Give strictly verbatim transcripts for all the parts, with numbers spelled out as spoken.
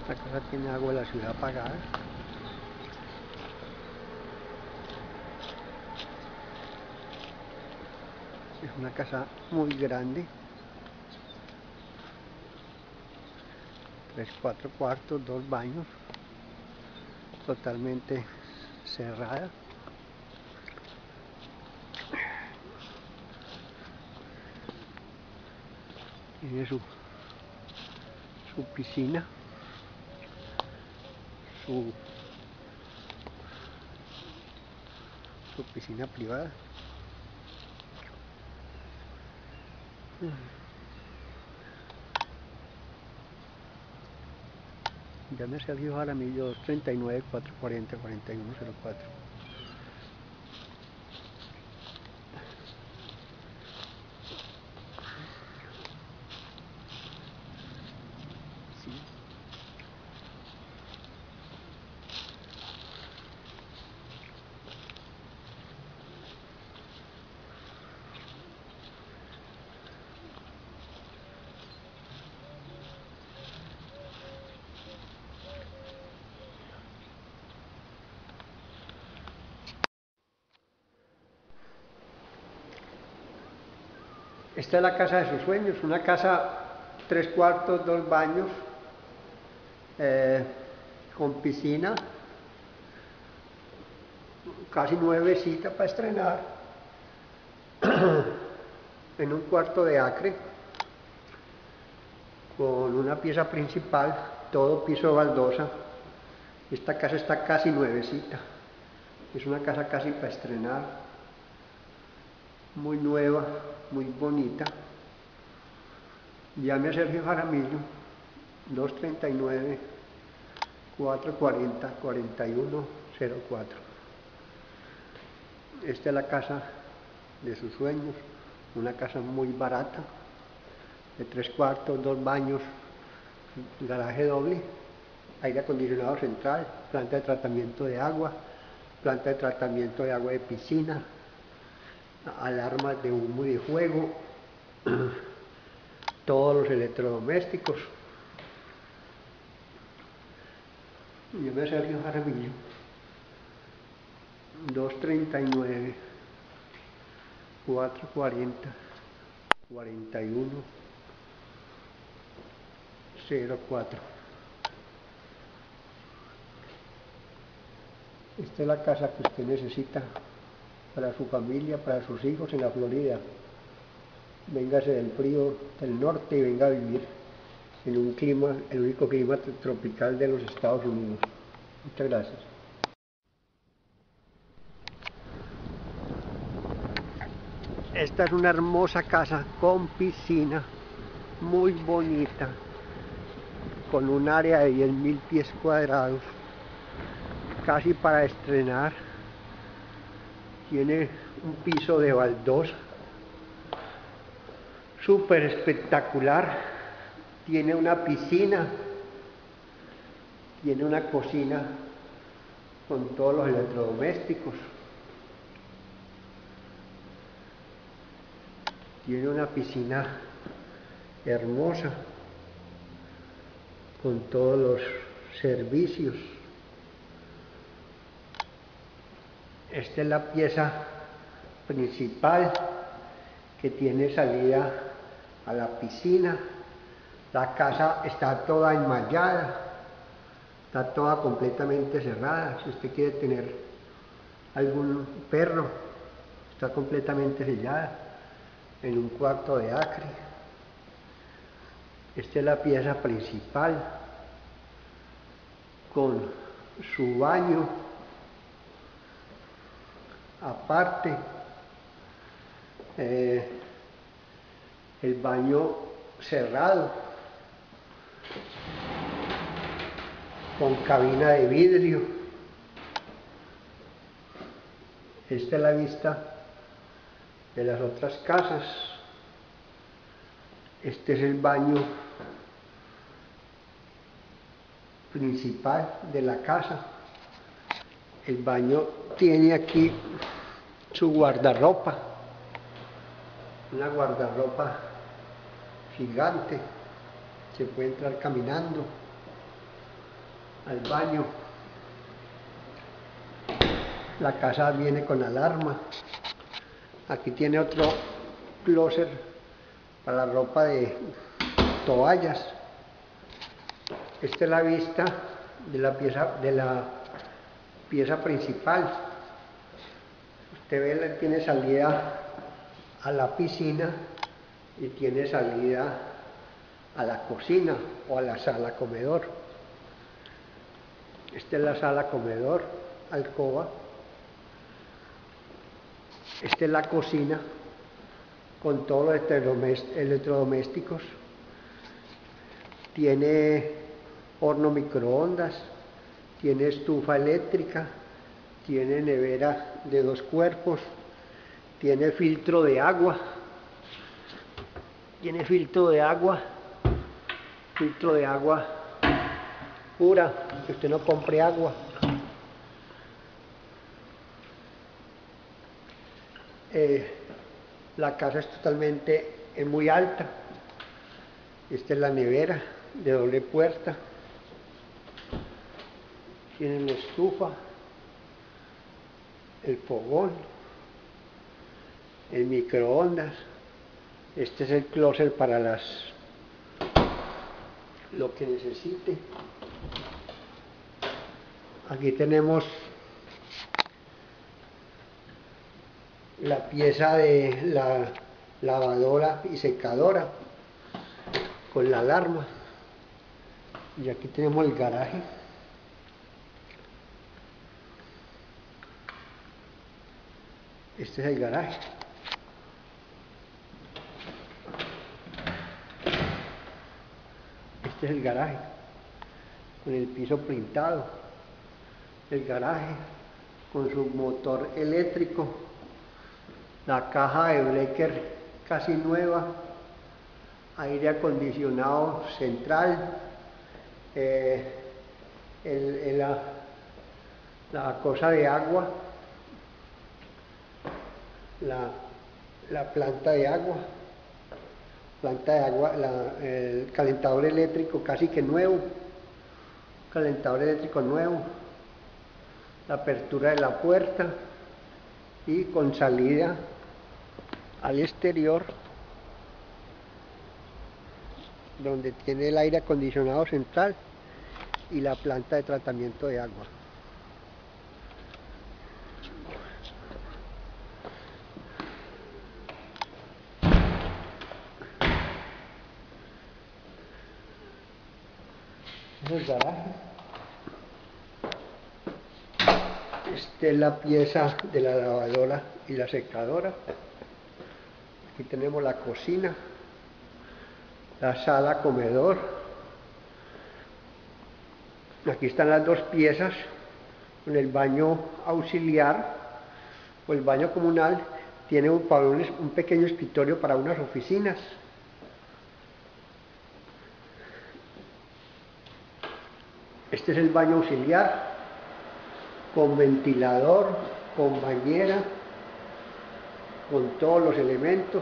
La casa tiene agua de la ciudad apagada. Es una casa muy grande. Tres, cuatro cuartos, dos baños. Totalmente cerrada. Tiene su, su piscina. Su, su piscina privada. Llame a Sergio Jaramillo, dos treinta y nueve, cuatrocientos cuarenta, cuarenta y uno cero cuatro. Sí. Esta es la casa de sus sueños, una casa tres cuartos, dos baños, eh, con piscina, casi nuevecita para estrenar, en un cuarto de acre, con una pieza principal, todo piso baldosa. Esta casa está casi nuevecita, es una casa casi para estrenar. Muy nueva, muy bonita. Llame a Sergio Jaramillo, dos treinta y nueve, cuatrocientos cuarenta, cuarenta y uno cero cuatro. Esta es la casa de sus sueños, una casa muy barata, de tres cuartos, dos baños, garaje doble, aire acondicionado central, planta de tratamiento de agua, planta de tratamiento de agua de piscina, alarmas de humo y de fuego, todos los electrodomésticos. Yo me Sergio Jaramillo, dos treinta y nueve, cuatrocientos cuarenta, cuarenta y uno cero cuatro. Esta es la casa que usted necesita para su familia, para sus hijos en la Florida. Véngase del frío del norte y venga a vivir en un clima, el único clima tropical de los Estados Unidos. Muchas gracias. Esta es una hermosa casa con piscina, muy bonita, con un área de diez mil pies cuadrados, casi para estrenar. Tiene un piso de baldosa, súper espectacular. Tiene una piscina, tiene una cocina con todos los electrodomésticos, tiene una piscina hermosa con todos los servicios. Esta es la pieza principal que tiene salida a la piscina. La casa está toda enmallada, está toda completamente cerrada. Si usted quiere tener algún perro, está completamente sellada en un cuarto de acre. Esta es la pieza principal con su baño aparte, eh, el baño cerrado con cabina de vidrio. Esta es la vista de las otras casas. Este es el baño principal de la casa. El baño tiene aquí su guardarropa, una guardarropa gigante, se puede entrar caminando. al baño. La casa viene con alarma. Aquí tiene otro closet para la ropa de toallas. Esta es la vista de la pieza, de la pieza principal. Usted ve, tiene salida a la piscina y tiene salida a la cocina o a la sala comedor. Esta es la sala comedor, alcoba. Esta es la cocina con todos los electrodomésticos. Tiene horno microondas, tiene estufa eléctrica, tiene nevera de dos cuerpos, tiene filtro de agua, tiene filtro de agua, filtro de agua pura, que usted no compre agua. Eh, la casa es totalmente es muy alta. Esta es la nevera de doble puerta. Tiene la estufa, el fogón, el microondas. Este es el closet para las lo que necesite. Aquí tenemos la pieza de la lavadora y secadora con la alarma. Y aquí tenemos el garaje. Este es el garaje. Este es el garaje con el piso pintado. El garaje con su motor eléctrico. La caja de breaker casi nueva. Aire acondicionado central. Eh, el, el, la, la cosa de agua. La, la planta de agua, planta de agua, la, el calentador eléctrico casi que nuevo, calentador eléctrico nuevo, la apertura de la puerta y con salida al exterior, donde tiene el aire acondicionado central y la planta de tratamiento de agua. El garaje. Esta es la pieza de la lavadora y la secadora. Aquí tenemos la cocina, la sala comedor. Aquí están las dos piezas con el baño auxiliar o el baño comunal. Tiene un, un pequeño escritorio para unas oficinas. Este es el baño auxiliar, con ventilador, con bañera, con todos los elementos.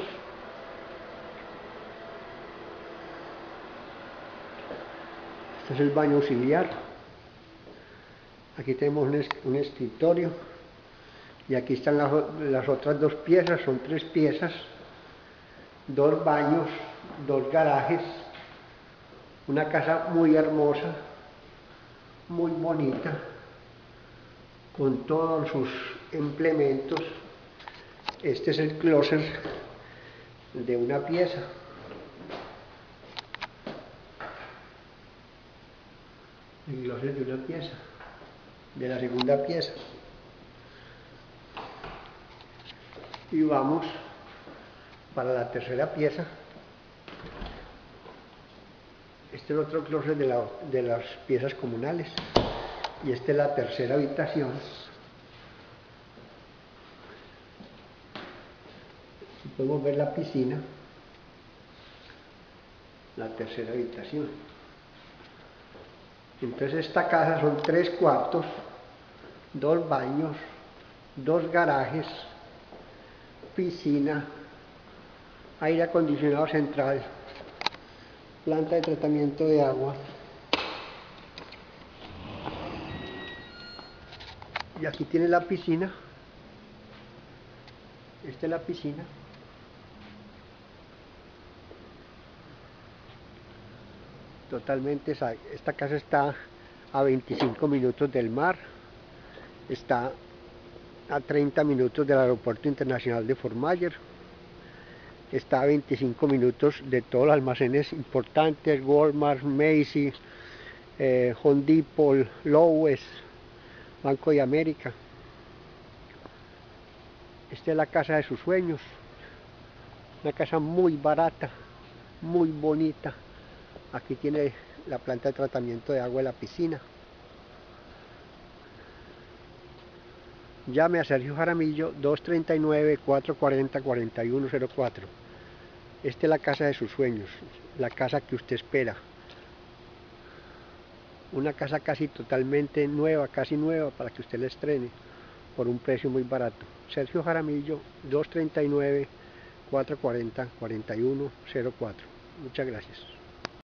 Este es el baño auxiliar. Aquí tenemos un, un escritorio. Y aquí están las, las otras dos piezas, son tres piezas. Dos baños, dos garajes. Una casa muy hermosa, muy bonita, con todos sus implementos. Este es el closet de una pieza. El closet de una pieza, de la segunda pieza. Y vamos para la tercera pieza. Este es otro closet de, la, de las piezas comunales. Y esta es la tercera habitación. Aquí podemos ver la piscina. La tercera habitación. Entonces esta casa son tres cuartos, dos baños, dos garajes, piscina, aire acondicionado central, planta de tratamiento de agua, Y aquí tiene la piscina. Esta es la piscina. Totalmente, esta casa está a veinticinco minutos del mar, está a treinta minutos del aeropuerto internacional de Fort Myers, está a veinticinco minutos de todos los almacenes importantes, Walmart, Macy's, eh, Home Depot, Lowe's, Banco de América. Esta es la casa de sus sueños, una casa muy barata, muy bonita. Aquí tiene la planta de tratamiento de agua de la piscina. Llame a Sergio Jaramillo dos treinta y nueve, cuatrocientos cuarenta, cuarenta y uno cero cuatro. Esta es la casa de sus sueños, la casa que usted espera. Una casa casi totalmente nueva, casi nueva, para que usted la estrene por un precio muy barato. Sergio Jaramillo, dos treinta y nueve, cuatrocientos cuarenta, cuarenta y uno cero cuatro. Muchas gracias.